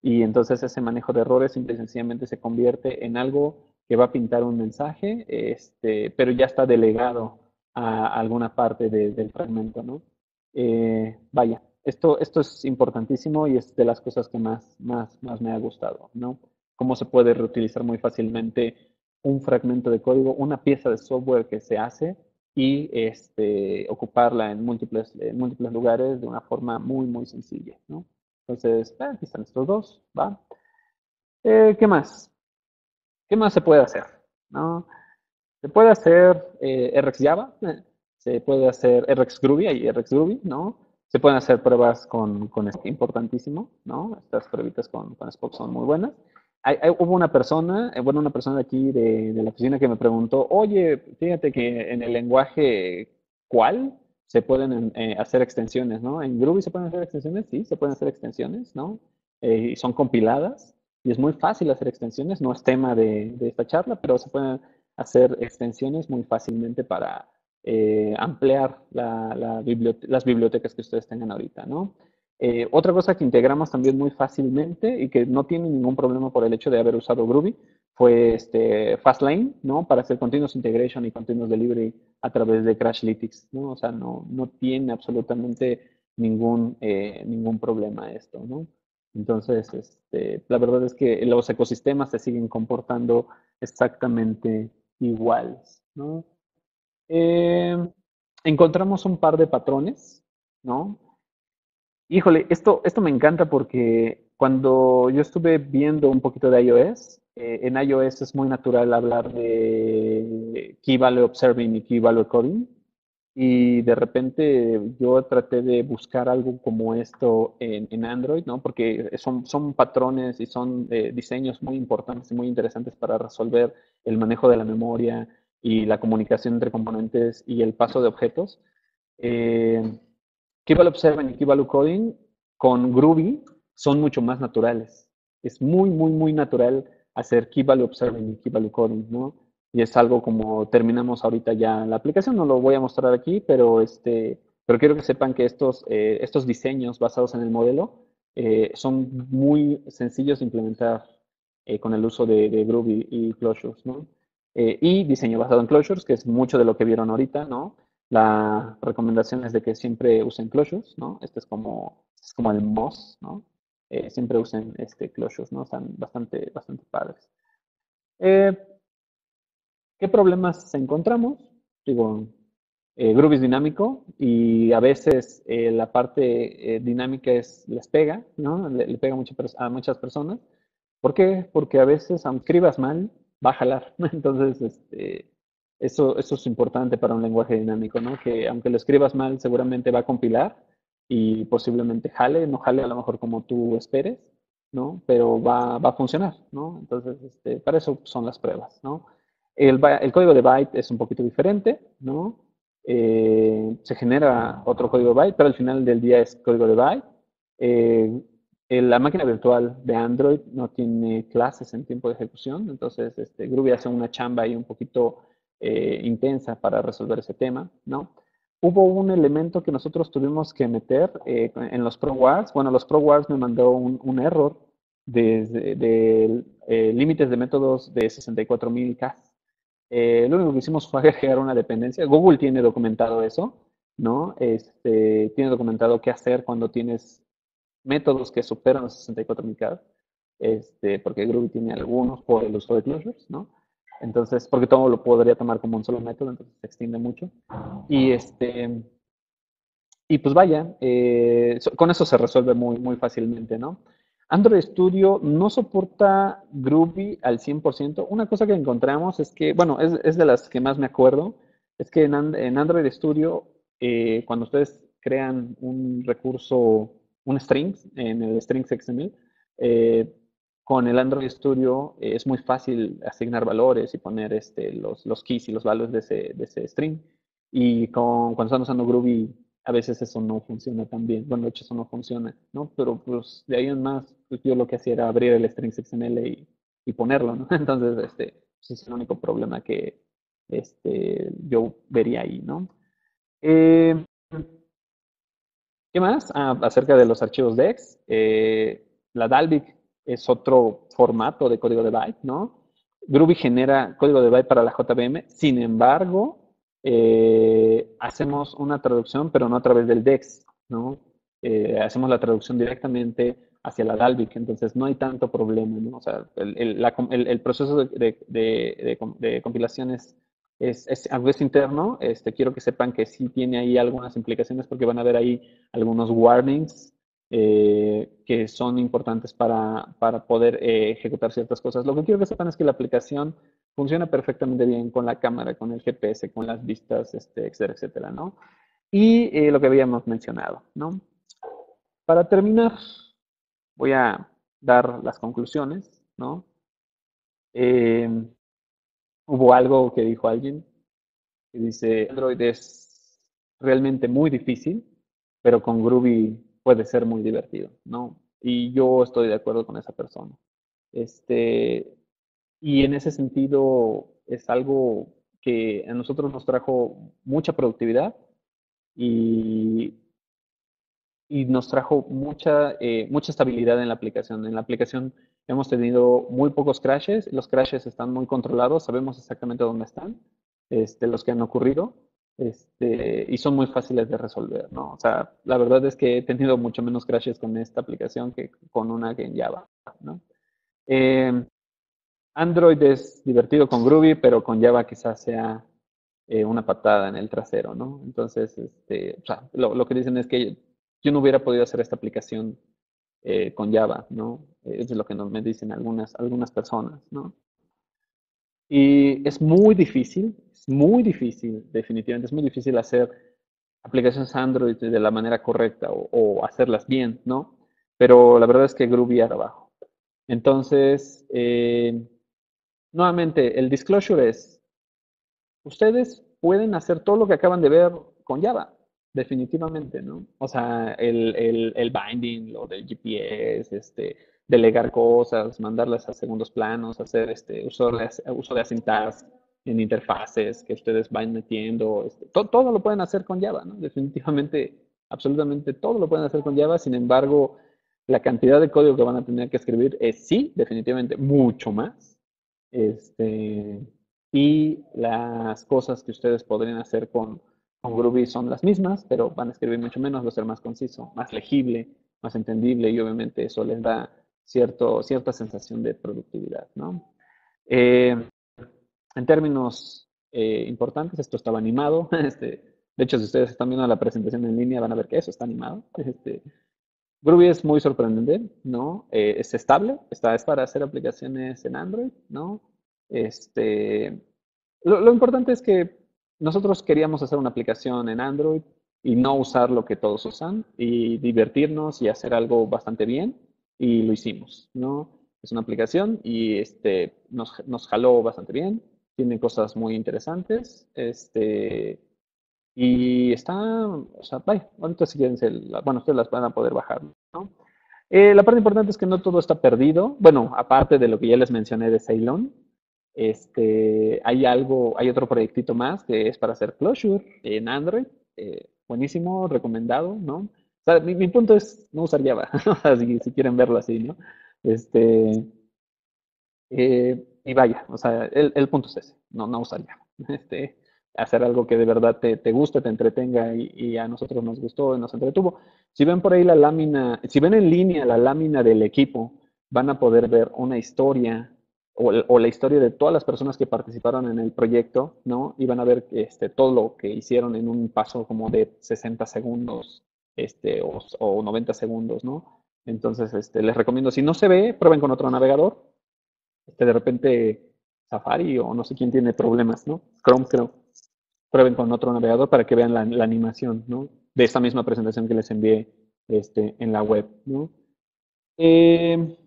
y entonces ese manejo de errores simple y sencillamente se convierte en algo que va a pintar un mensaje, este, pero ya está delegado a alguna parte de, del fragmento, ¿no? Eh, vaya, esto, esto es importantísimo y es de las cosas que más, más, más me ha gustado, ¿no? Cómo se puede reutilizar muy fácilmente un fragmento de código, una pieza de software que se hace y este, ocuparla en múltiples, en múltiples lugares de una forma muy, muy sencilla, ¿no? Entonces, eh, aquí están estos dos, ¿va? Eh, ¿qué más? ¿Qué más se puede hacer? ¿No? Se puede hacer eh, RxJava, eh, se puede hacer RxGroovy, hay RxGroovy, ¿no? Se pueden hacer pruebas con, con Spock, importantísimo, ¿no? Estas pruebitas con, con Spock son muy buenas. Hay, hay- hubo una persona, eh, bueno, una persona de aquí de, de la oficina que me preguntó, oye, fíjate que en el lenguaje, ¿cuál? Se pueden eh, hacer extensiones, ¿no? En Groovy se pueden hacer extensiones, sí, se pueden hacer extensiones, ¿no? Eh, y son compiladas y es muy fácil hacer extensiones, no es tema de, de esta charla, pero se pueden hacer extensiones muy fácilmente para eh, ampliar la, la bibliote las bibliotecas que ustedes tengan ahorita, ¿no? Eh, otra cosa que integramos también muy fácilmente y que no tiene ningún problema por el hecho de haber usado Groovy fue este Fastlane, ¿no? Para hacer Continuous Integration y Continuous Delivery a través de Crashlytics, ¿no? O sea, no, no tiene absolutamente ningún, eh, ningún problema esto, ¿no? Entonces, este, la verdad es que los ecosistemas se siguen comportando exactamente iguales, ¿no? Eh, encontramos un par de patrones, ¿no? Híjole, esto, esto me encanta porque cuando yo estuve viendo un poquito de iOS, eh, en iOS es muy natural hablar de Key Value Observing y Key Value Coding. Y de repente yo traté de buscar algo como esto en, en Android, ¿no? Porque son, son patrones y son eh, diseños muy importantes y muy interesantes para resolver el manejo de la memoria y la comunicación entre componentes y el paso de objetos. Eh, Key Value Observing y Key Value Coding con Groovy son mucho más naturales. Es muy, muy, muy natural hacer Key Value Observing y Key Value Coding, ¿no? Y es algo como terminamos ahorita ya la aplicación, no lo voy a mostrar aquí, pero, este, pero quiero que sepan que estos, eh, estos diseños basados en el modelo eh, son muy sencillos de implementar eh, con el uso de, de Groovy y Closures, ¿no? Eh, y diseño basado en Closures, que es mucho de lo que vieron ahorita, ¿no? La recomendación es de que siempre usen closures, ¿no? Este es como, es como el must, ¿no? Eh, siempre usen este closures, ¿no? Están bastante, bastante padres. Eh, ¿Qué problemas encontramos? Digo, eh, Groovy es dinámico y a veces eh, la parte eh, dinámica es, les pega, ¿no? Le, le pega mucho a muchas personas. ¿Por qué? Porque a veces, aunque escribas mal, va a jalar, ¿no? Entonces, este, eso, eso es importante para un lenguaje dinámico, ¿no? Que aunque lo escribas mal, seguramente va a compilar y posiblemente jale, no jale a lo mejor como tú esperes, ¿no? Pero va, va a funcionar, ¿no? Entonces, este, para eso son las pruebas, ¿no? El, el código de byte es un poquito diferente, ¿no? Eh, se genera otro código de byte, pero al final del día es código de byte. Eh, la máquina virtual de Android no tiene clases en tiempo de ejecución, entonces este, Groovy hace una chamba ahí un poquito eh, intensa para resolver ese tema, ¿no? Hubo un elemento que nosotros tuvimos que meter eh, en los ProWars. Bueno, los ProWars me mandó un, un error de, de eh, límites de métodos de sesenta y cuatro mil K. Eh, lo único que hicimos fue agregar una dependencia. Google tiene documentado eso, ¿no? Este, tiene documentado qué hacer cuando tienes métodos que superan los sesenta y cuatro mil K, este, porque Groovy tiene algunos por el uso de closures, ¿no? Entonces, porque todo lo podría tomar como un solo método, entonces se extiende mucho. Y este, y pues vaya, eh, con eso se resuelve muy, muy fácilmente, ¿no? Android Studio no soporta Groovy al cien por ciento. Una cosa que encontramos es que, bueno, es, es de las que más me acuerdo, es que en, And en Android Studio, eh, cuando ustedes crean un recurso, un string, en el strings X M L, eh, con el Android Studio eh, es muy fácil asignar valores y poner este, los, los keys y los valores de ese, de ese string. Y con, cuando están usando Groovy, a veces eso no funciona tan bien. Bueno, de hecho eso no funciona, ¿no? Pero pues de ahí en más, pues, yo lo que hacía era abrir el strings X M L y, y ponerlo, ¿no? Entonces, este, ese es el único problema que este, yo vería ahí, ¿no? Eh, ¿Qué más? Ah, acerca de los archivos D E X. Eh, la Dalvik es otro formato de código de byte, ¿no? Groovy genera código de byte para la J V M, sin embargo, eh, hacemos una traducción, pero no a través del DEX, ¿no? Eh, hacemos la traducción directamente hacia la Dalvik, entonces no hay tanto problema, ¿no? O sea, el, el, la, el, el proceso de, de, de, de, de compilación es, es, es, aunque es interno, este, quiero que sepan que sí tiene ahí algunas implicaciones porque van a ver ahí algunos warnings eh, que son importantes para, para poder eh, ejecutar ciertas cosas. Lo que quiero que sepan es que la aplicación funciona perfectamente bien con la cámara, con el G P S, con las vistas, este, etcétera, etcétera, ¿no? Y eh, lo que habíamos mencionado, ¿no? Para terminar, voy a dar las conclusiones, ¿no? Eh, hubo algo que dijo alguien que dice, Android es realmente muy difícil, pero con Groovy puede ser muy divertido, ¿no? Y yo estoy de acuerdo con esa persona. Este, y en ese sentido es algo que a nosotros nos trajo mucha productividad y, y nos trajo mucha, eh, mucha estabilidad en la aplicación. En la aplicación hemos tenido muy pocos crashes, los crashes están muy controlados, sabemos exactamente dónde están, este, los que han ocurrido, este, y son muy fáciles de resolver, ¿no? O sea, la verdad es que he tenido mucho menos crashes con esta aplicación que con una que en Java, ¿no? Eh, Android es divertido con Groovy, pero con Java quizás sea eh, una patada en el trasero, ¿no? Entonces, este, o sea, lo, lo que dicen es que yo no hubiera podido hacer esta aplicación eh, con Java, ¿no? Eh, Eso es lo que nos me dicen algunas, algunas personas, ¿no? Y es muy difícil, es muy difícil, definitivamente, es muy difícil hacer aplicaciones Android de la manera correcta o, o hacerlas bien, ¿no? Pero la verdad es que Groovy era abajo. Entonces, eh, nuevamente, el disclosure es, ustedes pueden hacer todo lo que acaban de ver con Java, definitivamente, ¿no? O sea, el, el, el binding, lo del G P S, este, delegar cosas, mandarlas a segundos planos, hacer este, uso, de, uso de asyntax en interfaces que ustedes van metiendo, este, to, todo lo pueden hacer con Java, ¿no? Definitivamente, absolutamente todo lo pueden hacer con Java, sin embargo, la cantidad de código que van a tener que escribir es sí, definitivamente, mucho más. Este, y las cosas que ustedes podrían hacer con, con Groovy son las mismas, pero van a escribir mucho menos, va a ser más conciso, más legible, más entendible y obviamente eso les da cierto, cierta sensación de productividad, ¿no? Eh, en términos eh, importantes, esto estaba animado. Este, de hecho, si ustedes están viendo la presentación en línea, van a ver que eso está animado. Este, Groovy es muy sorprendente, ¿no? Eh, es estable, está, es para hacer aplicaciones en Android, ¿no? Este, lo, lo importante es que nosotros queríamos hacer una aplicación en Android y no usar lo que todos usan y divertirnos y hacer algo bastante bien y lo hicimos, ¿no? Es una aplicación y este, nos, nos jaló bastante bien, tiene cosas muy interesantes, este, y está, o sea, vaya, ahorita si quieren, se la- bueno, ustedes las van a poder bajar, ¿no? Eh, la parte importante es que no todo está perdido. Bueno, aparte de lo que ya les mencioné de Ceylon, este, hay algo, hay otro proyectito más que es para hacer Clojure en Android. Eh, buenísimo, recomendado, ¿no? O sea, mi, mi punto es no usar Java, así, si quieren verlo así, ¿no? Este, eh, y vaya, o sea, el, el punto es ese, no, no usar Java. Este, hacer algo que de verdad te, te guste, te entretenga y, y a nosotros nos gustó y nos entretuvo. Si ven por ahí la lámina, si ven en línea la lámina del equipo, van a poder ver una historia o, o la historia de todas las personas que participaron en el proyecto, ¿no? Y van a ver este, todo lo que hicieron en un paso como de sesenta segundos este, o, o noventa segundos, ¿no? Entonces, este, les recomiendo, si no se ve, prueben con otro navegador, este, de repente Safari o no sé quién tiene problemas, ¿no? Chrome, creo. Prueben con otro navegador para que vean la, la animación, ¿no? De esta misma presentación que les envié este, en la web, ¿no? Eh,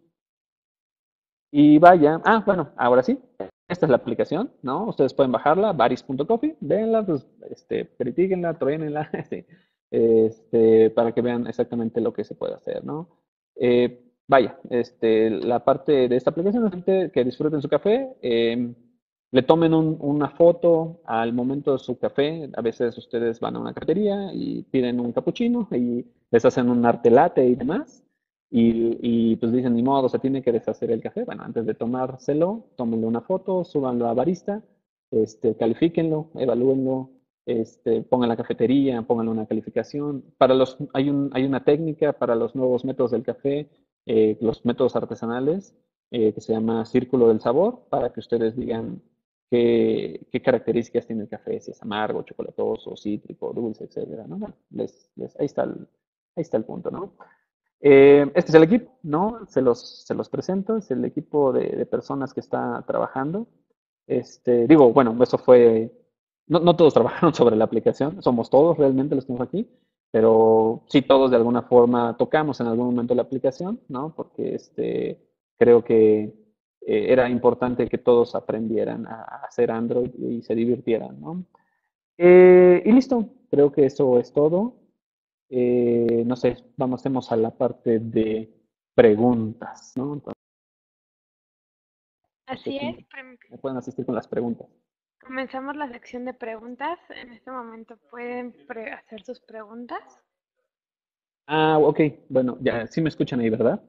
y vaya, ah, bueno, ahora sí, esta es la aplicación, ¿no? Ustedes pueden bajarla, varis punto coffee, véanla, pues, este, critíquenla, truénenla, este, este, para que vean exactamente lo que se puede hacer, ¿no? Eh, vaya, este, la parte de esta aplicación es gente que disfruten su café, eh, le tomen un- una foto al momento de su café, a veces ustedes van a una cafetería y piden un capuchino y les hacen un arte latte y demás, y, y, pues dicen, ni modo, se tiene que deshacer el café. Bueno, antes de tomárselo, tómenle una foto, súbanlo a barista, este, califíquenlo, evalúenlo, este, pongan la cafetería, pónganle una calificación. Para los, hay, un, hay una técnica para los nuevos métodos del café, eh, los métodos artesanales, eh, que se llama Círculo del Sabor, para que ustedes digan qué, qué características tiene el café, si es amargo, chocolatoso, cítrico, dulce, etcétera, ¿no? Bueno, les, les, ahí, está el, ahí está el punto, ¿no? Eh, este es el equipo, ¿no? Se los, se los presento, es el equipo de, de personas que está trabajando. Este, digo, bueno, eso fue, no, no todos trabajaron sobre la aplicación, somos todos realmente los que estamos aquí, pero sí todos de alguna forma tocamos en algún momento la aplicación, ¿no? Porque este, creo que eh, era importante que todos aprendieran a, a hacer Android y se divirtieran, ¿no? Eh, y listo, creo que eso es todo. Eh, no sé, vamos, hacemos a la parte de preguntas, ¿no? Entonces, no sé Así si es, me, prim- me pueden asistir con las preguntas. comenzamos la sección de preguntas. En este momento pueden pre- hacer sus preguntas. Ah, ok, bueno, ya sí me escuchan ahí, ¿verdad?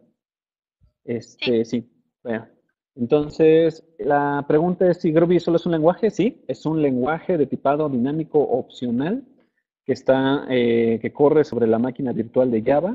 Sí. Este, sí. Bueno, entonces, la pregunta es si Groovy solo es un lenguaje. Sí, es un lenguaje de tipado dinámico opcional que está, eh, que corre sobre la máquina virtual de Java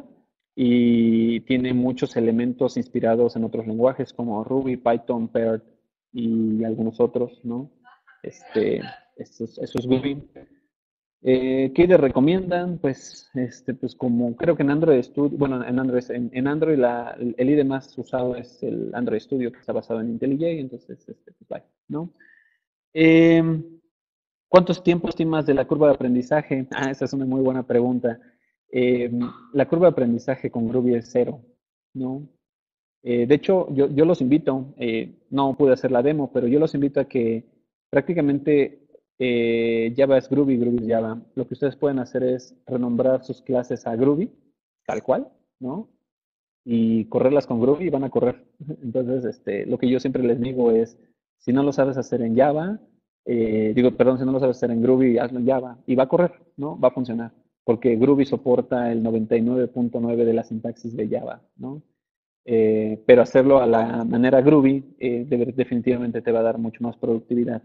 y tiene muchos elementos inspirados en otros lenguajes como Ruby, Python, Perl y algunos otros, ¿no? Este, eso es, eso es Groovy. Eh, ¿qué le recomiendan? Pues, este, pues como creo que en Android Studio, bueno, en Android, en, en Android la, el I D E más usado es el Android Studio que está basado en IntelliJ, entonces, este, pues bye, ¿no? Eh, ¿Cuántos tiempos estimas de la curva de aprendizaje? Ah, esa es una muy buena pregunta. Eh, la curva de aprendizaje con Groovy es cero, ¿no? Eh, de hecho, yo, yo los invito, eh, no pude hacer la demo, pero yo los invito a que prácticamente eh, Java es Groovy, Groovy es Java. Lo que ustedes pueden hacer es renombrar sus clases a Groovy, tal cual, ¿no? Y correrlas con Groovy y van a correr. Entonces, este, lo que yo siempre les digo es, si no lo sabes hacer en Java, eh, digo, perdón, si no lo sabes hacer en Groovy, hazlo en Java y va a correr, ¿no? Va a funcionar, porque Groovy soporta el noventa y nueve punto nueve de la sintaxis de Java, ¿no? Eh, pero hacerlo a la manera Groovy eh, de- definitivamente te va a dar mucho más productividad.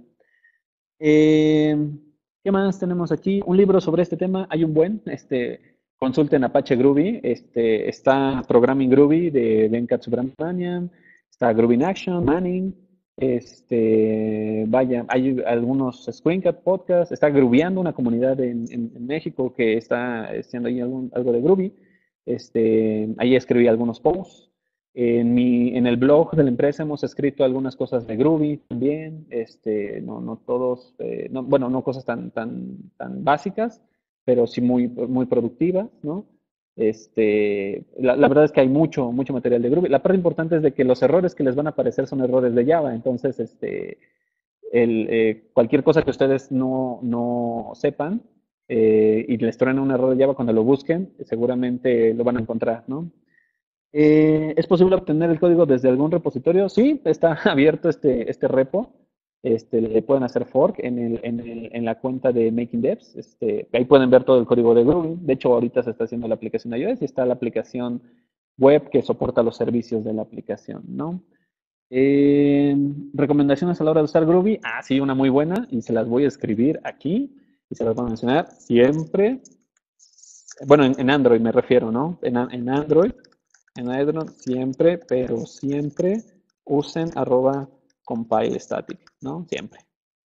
Eh, ¿Qué más tenemos aquí? Un libro sobre este tema, hay un buen, este, consulten Apache Groovy, este, está Programming Groovy de Venkat Subramanian, está Groovy in Action, Manning, este, vaya, hay algunos Screencast podcasts, está Grooveando, una comunidad en, en- en México que está haciendo ahí algún- algo de Groovy, este, ahí escribí algunos posts. En, mi, en el blog de la empresa hemos escrito algunas cosas de Groovy también, este, no, no todos, eh, no, bueno, no cosas tan, tan, tan básicas, pero sí muy, muy productivas, ¿no? Este, la, la verdad es que hay mucho, mucho material de Groovy. La parte importante es de que los errores que les van a aparecer son errores de Java, entonces, este, el, eh, cualquier cosa que ustedes no, no sepan eh, y les traen un error de Java cuando lo busquen, seguramente lo van a encontrar, ¿no? Eh, ¿es posible obtener el código desde algún repositorio? Sí, está abierto este, este repo. Este, le pueden hacer fork en, el, en, el, en la cuenta de Making Devs. Este, ahí pueden ver todo el código de Groovy. De hecho, ahorita se está haciendo la aplicación de iOS y está la aplicación web que soporta los servicios de la aplicación, ¿no? Eh, ¿recomendaciones a la hora de usar Groovy? Ah, sí, una muy buena y se las voy a escribir aquí y se las voy a mencionar siempre. Bueno, en, en Android me refiero, ¿no? En, en Android en Android siempre, pero siempre usen arroba compile static, ¿no? Siempre.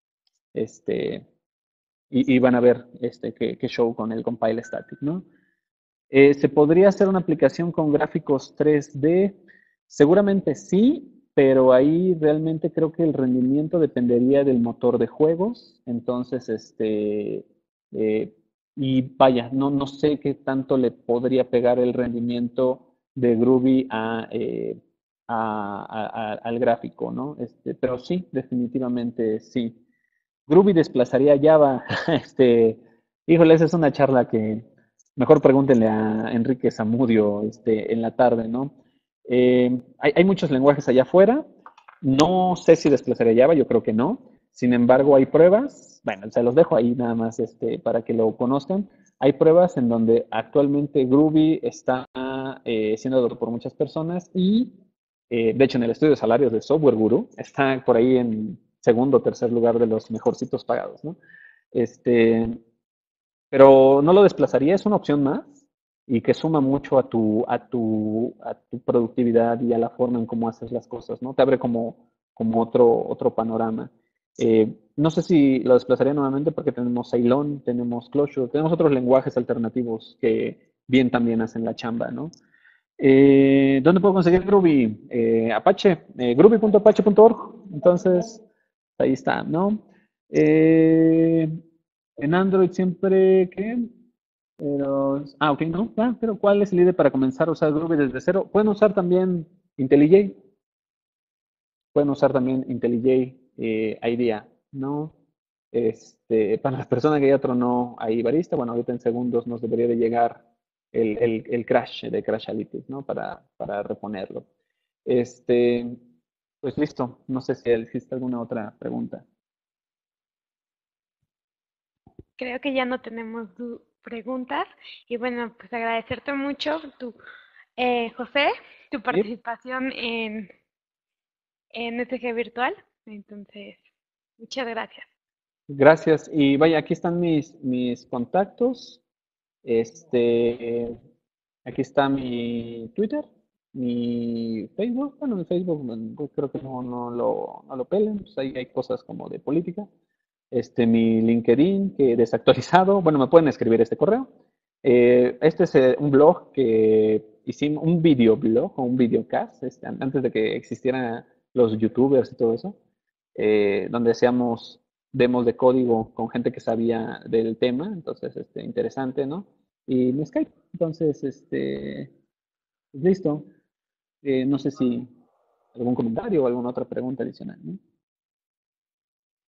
Este, y, y van a ver este, qué, qué show con el compile static, ¿no? Eh, ¿Se podría hacer una aplicación con gráficos tres D? Seguramente sí, pero ahí realmente creo que el rendimiento dependería del motor de juegos. Entonces, este, eh, y vaya, no, no sé qué tanto le podría pegar el rendimiento de Groovy a, eh, a- a- a- al gráfico, ¿no? Este, pero sí, definitivamente sí. Groovy desplazaría Java. Este, híjole, esa es una charla que mejor pregúntenle a Enrique Zamudio este, en la tarde, ¿no? Eh, hay, hay muchos lenguajes allá afuera. No sé si desplazaría Java, yo creo que no. Sin embargo, hay pruebas. Bueno, se los dejo ahí nada más este, para que lo conozcan. Hay pruebas en donde actualmente Groovy está está eh, siendo adoptado por muchas personas y, eh, de hecho, en el estudio de salarios de Software Guru está por ahí en segundo o tercer lugar de los mejorcitos pagados, ¿no? Este, pero no lo desplazaría, es una opción más y que suma mucho a tu, a tu, a tu productividad y a la forma en cómo haces las cosas, ¿no? Te abre como, como otro, otro panorama. Eh, no sé si lo desplazaría nuevamente porque tenemos Ceylon, tenemos Clojure, tenemos otros lenguajes alternativos que bien también hacen la chamba, ¿no? Eh, ¿dónde puedo conseguir Groovy? Eh, Apache, eh, groovy punto apache punto org. Entonces, ahí está, ¿no? Eh, en Android siempre, ¿qué? Pero, ah, ok, no. Ah, pero ¿cuál es el I D E para comenzar a usar Groovy desde cero? Pueden usar también IntelliJ. Pueden usar también IntelliJ eh, IDEA, ¿no? Este, para las personas que ya tronó ahí Barista, bueno, ahorita en segundos nos debería de llegar el, el, el crash de Crashlytics, ¿no? Para, para reponerlo. Este, pues listo. No sé si existe alguna otra pregunta. Creo que ya no tenemos du- preguntas. Y bueno, pues agradecerte mucho, tu, eh, José, tu ¿Sí? participación en, en E T G virtual. Entonces, muchas gracias. Gracias. Y vaya, aquí están mis, mis contactos. Este, aquí está mi Twitter, mi Facebook. Bueno, mi Facebook mm, pues, creo que no, no lo, no lo pelen, pues ahí hay cosas como de política. Este, mi LinkedIn, que desactualizado. Bueno, me pueden escribir este correo. Eh, este es eh, un blog que hicimos, un videoblog o un videocast, este, an- antes de que existieran los YouTubers y todo eso, eh, donde hacíamos demos de código con gente que sabía del tema, entonces, este, interesante, ¿no? Y mi Skype, entonces, este, listo. Eh, no sé si algún comentario o alguna otra pregunta adicional, ¿no?